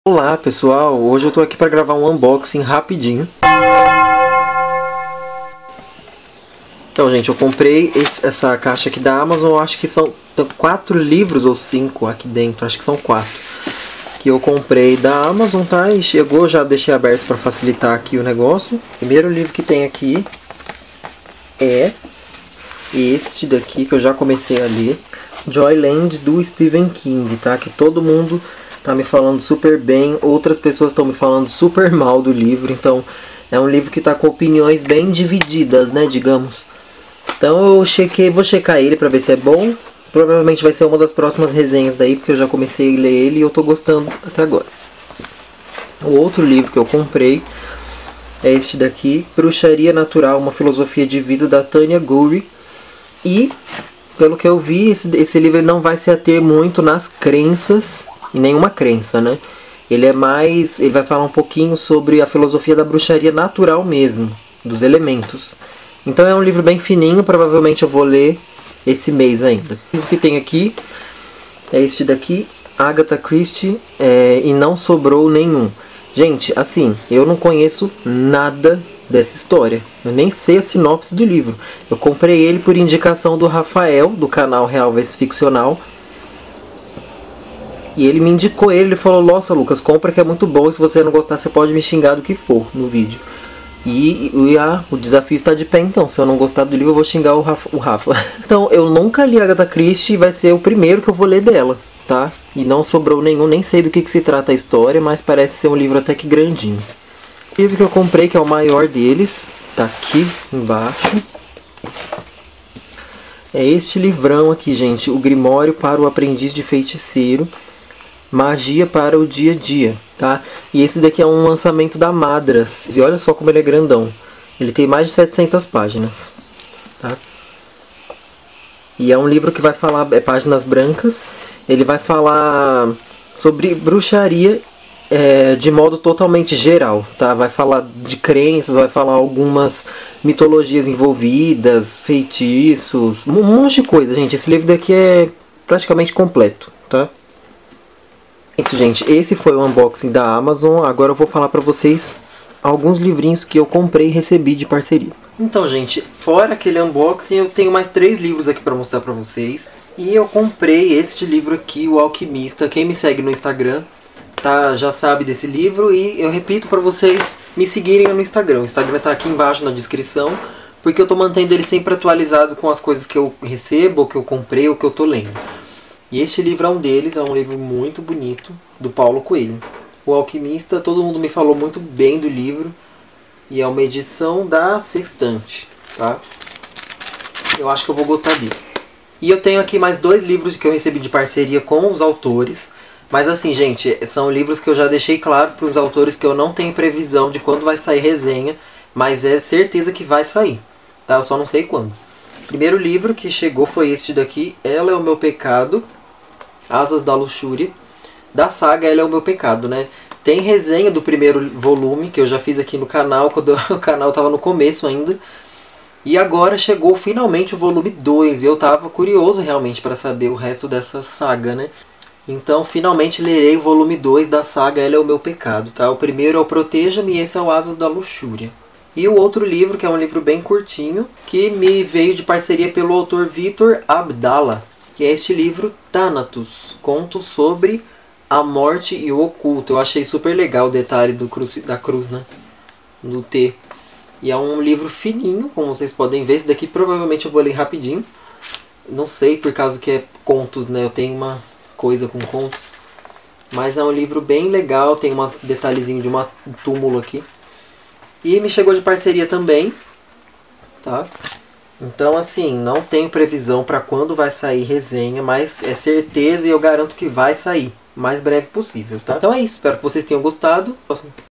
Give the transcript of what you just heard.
Olá pessoal, hoje eu tô aqui para gravar um unboxing rapidinho. Então gente, eu comprei essa caixa aqui da Amazon, eu acho que são 4 livros ou 5 aqui dentro, acho que são 4. Que eu comprei da Amazon, tá? E chegou, já deixei aberto para facilitar aqui o negócio. O primeiro livro que tem aqui é este daqui, que eu já comecei a ler. Joyland, do Stephen King, tá? Que todo mundo tá me falando super bem, outras pessoas estão me falando super mal do livro, então é um livro que tá com opiniões bem divididas, né, digamos. Então eu vou checar ele pra ver se é bom. Provavelmente vai ser uma das próximas resenhas daí, porque eu já comecei a ler ele e eu tô gostando até agora. O outro livro que eu comprei é este daqui, Bruxaria Natural, uma filosofia de vida, da Tanya Gurry. E, pelo que eu vi, esse livro ele não vai se ater muito nas crenças, e nenhuma crença, né? Ele vai falar um pouquinho sobre a filosofia da bruxaria natural mesmo, dos elementos. Então é um livro bem fininho, provavelmente eu vou ler esse mês ainda. O livro que tem aqui é este daqui, Agatha Christie, E Não Sobrou Nenhum. Gente, assim, eu não conheço nada dessa história. Eu nem sei a sinopse do livro. Eu comprei ele por indicação do Rafael, do canal Real vs Ficcional. E ele me indicou ele falou: nossa Lucas, compra que é muito bom, e se você não gostar você pode me xingar do que for no vídeo. O desafio está de pé então, se eu não gostar do livro eu vou xingar o Rafa. Então eu nunca li Agatha Christie e vai ser o primeiro que eu vou ler dela, tá? E não sobrou nenhum, nem sei do que se trata a história, mas parece ser um livro até que grandinho. O livro que eu comprei, que é o maior deles, tá aqui embaixo. É este livrão aqui, gente, O Grimório para o Aprendiz de Feiticeiro, Magia para o Dia a Dia, tá? E esse daqui é um lançamento da Madras. E olha só como ele é grandão. Ele tem mais de 700 páginas, tá? E é um livro que vai falar, páginas brancas. Ele vai falar sobre bruxaria de modo totalmente geral, tá? Vai falar de crenças, vai falar algumas mitologias envolvidas, feitiços, um monte de coisa, gente. Esse livro daqui é praticamente completo, tá? Isso, gente, esse foi o unboxing da Amazon. Agora eu vou falar pra vocês alguns livrinhos que eu comprei e recebi de parceria. Então, gente, fora aquele unboxing, eu tenho mais 3 livros aqui pra mostrar pra vocês. E eu comprei este livro aqui, O Alquimista. Quem me segue no Instagram já sabe desse livro. E eu repito pra vocês me seguirem no Instagram. O Instagram tá aqui embaixo na descrição, porque eu tô mantendo ele sempre atualizado com as coisas que eu recebo, ou que eu comprei, ou que eu tô lendo. E este livro é um deles, é um livro muito bonito, do Paulo Coelho. O Alquimista, todo mundo me falou muito bem do livro. E é uma edição da Sextante, tá? Eu acho que eu vou gostar dele. E eu tenho aqui mais 2 livros que eu recebi de parceria com os autores. Mas assim, gente, são livros que eu já deixei claro para os autores que eu não tenho previsão de quando vai sair resenha. Mas é certeza que vai sair, tá? Eu só não sei quando. O primeiro livro que chegou foi este daqui, Ela é o Meu Pecado, Asas da Luxúria, da saga Ela é o Meu Pecado, né? Tem resenha do primeiro volume, que eu já fiz aqui no canal, quando o canal estava no começo ainda. E agora chegou finalmente o volume 2, e eu estava curioso realmente para saber o resto dessa saga, né? Então finalmente lerei o volume 2 da saga Ela é o Meu Pecado, tá? O primeiro é o Proteja-me e esse é o Asas da Luxúria. E o outro livro, que é um livro bem curtinho, que me veio de parceria pelo autor Vitor Abdallah, que é este livro, Thanatos, contos sobre a morte e o oculto. Eu achei super legal o detalhe da cruz, né? Do T. E é um livro fininho, como vocês podem ver. Esse daqui provavelmente eu vou ler rapidinho. Não sei, por causa que é contos, né? Eu tenho uma coisa com contos. Mas é um livro bem legal, tem um detalhezinho de um túmulo aqui. E me chegou de parceria também, tá? Então, assim, não tenho previsão para quando vai sair resenha, mas é certeza e eu garanto que vai sair o mais breve possível, tá? Então é isso, espero que vocês tenham gostado.